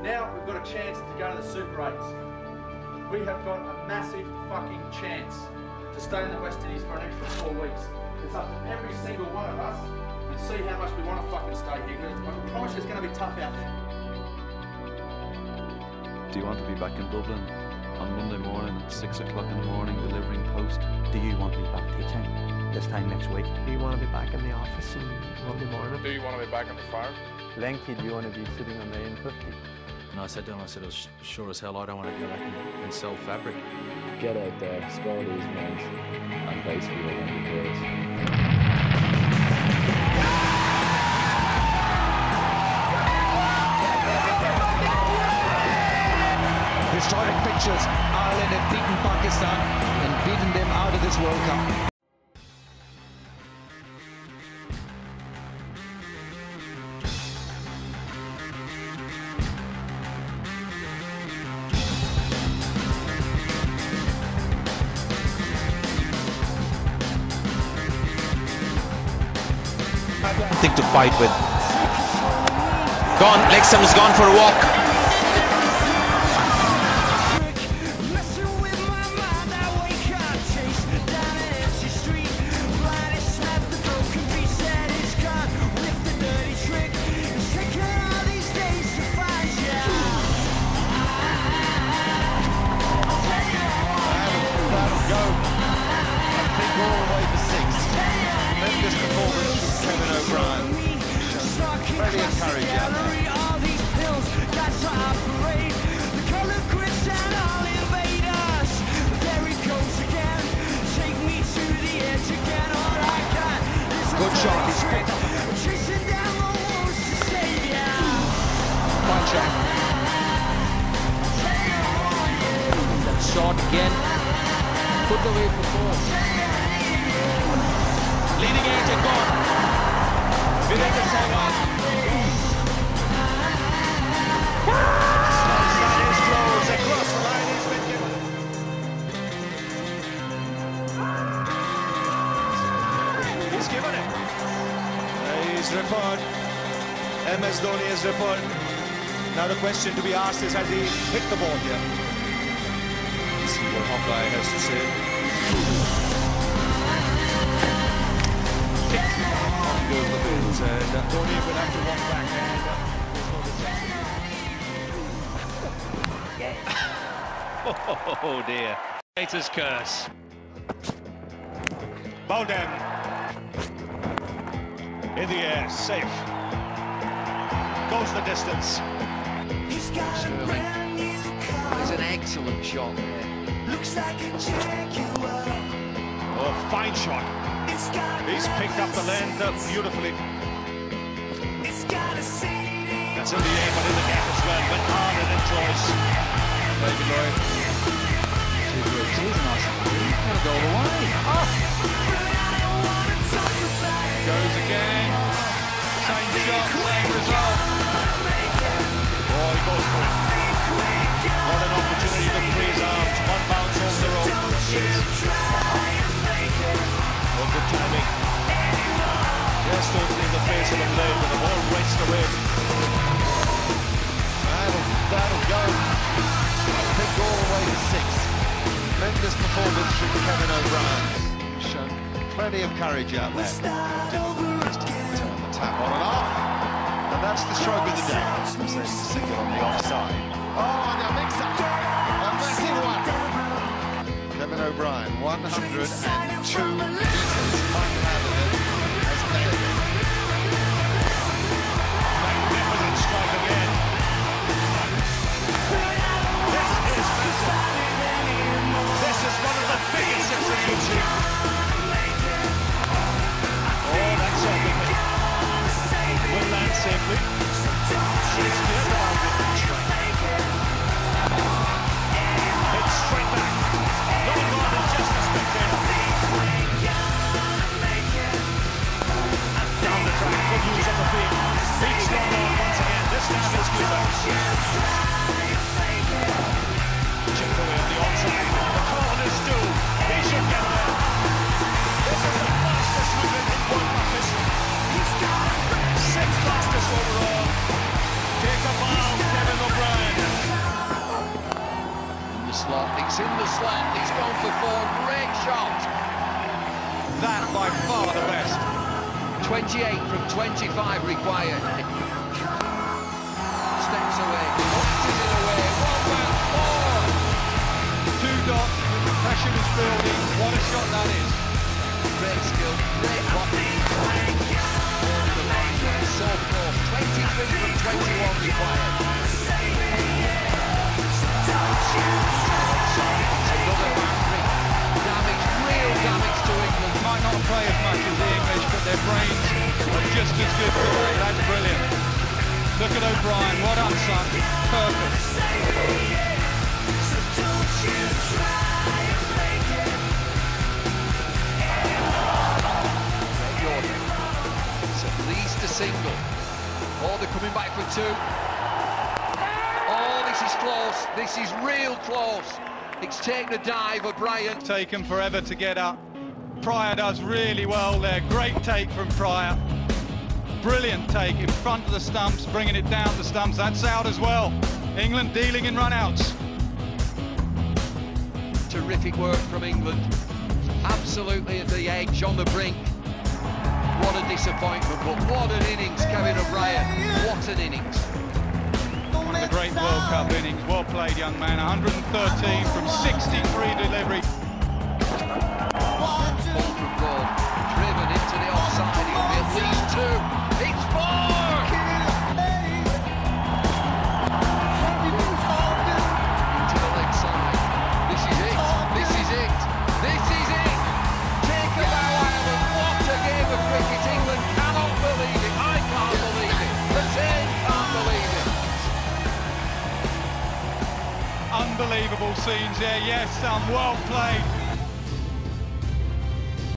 Now we've got a chance to go to the Super 8s. We have got a massive fucking chance to stay in the West Indies for an extra 4 weeks. It's up to every single one of us and see how much we want to fucking stay here. I promise you it's going to be tough out there. Do you want to be back in Dublin on Monday morning at 6 o'clock in the morning delivering post? Do you want to be back teaching this time next week? Do you want to be back in the office on Monday morning? Do you want to be back on the farm? Lenky, do you want to be sitting on the N50? And I said to him, sure as hell I don't want to go back and sell fabric. Get out there, score these runs, and basically you're going to be great. Historic pictures. Ireland have beaten Pakistan and beaten them out of this World Cup. Thing to fight with. Gone, Lexham's gone for a walk. Good shot, he's picked up. Fine shot. That shot again. Put away for 4. Leading edge and gone. Virendra Sehwag. That is close. Across the line, he's been given. He's given it. He's referred. MS Dhoni is referred. Now the question to be asked is, has he hit the ball here? Let's see what Hawkeye has to say. Goes the bins, and Dhoni will have to walk back and Oh dear. Haters curse. Bowden in the air, safe. Goes the distance. It's an excellent shot there. Oh, fine shot. He's picked up the length beautifully. That's in the air, but in the gap as well. Went hard and enjoys. David Lloyd. Go the way. Goes again. Same shot, same result. Oh, he goes for it. What an opportunity to free his arms. One bounce over the rope. Oh, good timing. Just opening the face of the blade with the ball raced away. That'll go. Pick all the way to 6. Tremendous performance from Kevin O'Brien. Shown plenty of courage out there. Turn the tap on and off. And that's the stroke of the day. Single on the offside. Oh, and a mix-up. A massive one. Kevin O'Brien, 102 metres. Might have it as made. Magnificent strike again. This is one of the biggest hits that you've seen. Oh, that's something. Will land safely. She's good about it. It's straight back. No more than just a spectator. Down the track, good use on the field. Beats London once again. This time it's Cuba. Chipped away on the onside. The corner's still. He should get there. This is the fastest 100 in World Cup history. 6th fastest overall. Take a bow, Kevin O'Brien. It's in the slot. He's gone for 4. Great shot. That by far the best. 28 from 25 required. Steps away. Boxes it away. 1 man 4. 2 dots. Pressure is building. What a shot that is. Great skill. Great body. So close. 23 from 21 required. Another boundary. Damage. Real damage to England. Might not play as much as the English, but their brains are just as good today. That's brilliant. Look at O'Brien. Well done, son. Perfect. It's at least a single. Oh, they're coming back for 2. Oh, this is close. This is real close. It's taken a dive, O'Brien. Taken forever to get up. Pryor does really well there. Great take from Pryor. Brilliant take in front of the stumps, bringing it down the stumps. That's out as well. England dealing in run-outs. Terrific work from England. Absolutely at the edge, on the brink. What a disappointment, but what an innings, Kevin O'Brien. What an innings. One of the great World Cup innings. Well played, young man. 113 from 63 delivery. Ball from goal. Driven into the offside. It'll be at least 2. It's 4! Into the leg side. This is it. This is it. This is it. Take a bow, Ireland. What a game of cricket. England cannot believe it. I can't believe it. The team can't believe it. Unbelievable scenes there. Yes, well played.